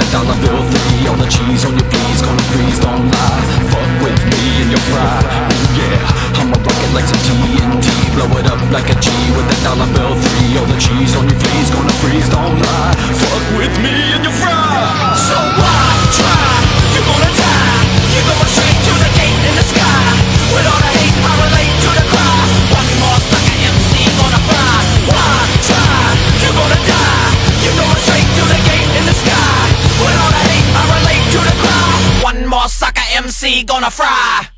dollar bill three, all the cheese on your please, gonna freeze, don't lie. Fuck with me and you'll fry. Yeah, I'ma rock it like some TNT, blow it up like a G with that dollar bill three, all the cheese on your please, gonna freeze, don't lie. Fuck with me and you'll fry. So why try? You're gonna die. You're going straight to the gate in the sky. With all the hate, I relate to the cry. One more sucker MC gonna fry. Why try? You're gonna die. You're going straight to the gate in the sky. With all the hate, I relate to the cry. One more sucker MC gonna fry.